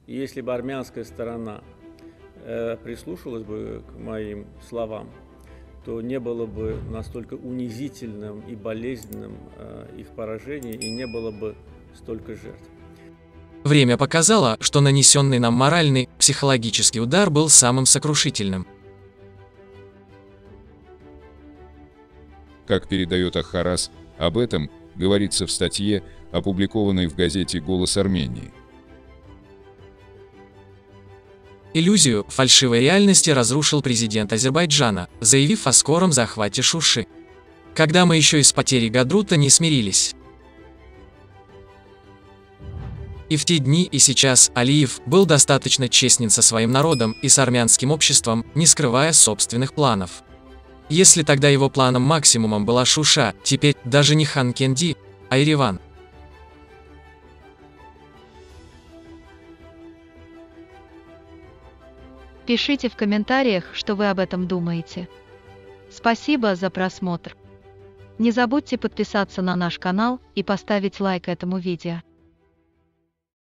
И если бы армянская сторона прислушалась бы к моим словам, то не было бы настолько унизительным и болезненным их поражение, и не было бы столько жертв. Время показало, что нанесенный нам моральный, психологический удар был самым сокрушительным. Как передает Ах-Харас, об этом говорится в статье, опубликованной в газете «Голос Армении». Иллюзию фальшивой реальности разрушил президент Азербайджана, заявив о скором захвате Шуши. Когда мы еще и с потерей Гадрута не смирились. И в те дни, и сейчас Алиев был достаточно честен со своим народом и с армянским обществом, не скрывая собственных планов. Если тогда его планом максимумом была Шуша, теперь даже не Ханкенди, а Ереван. Пишите в комментариях, что вы об этом думаете. Спасибо за просмотр. Не забудьте подписаться на наш канал и поставить лайк этому видео.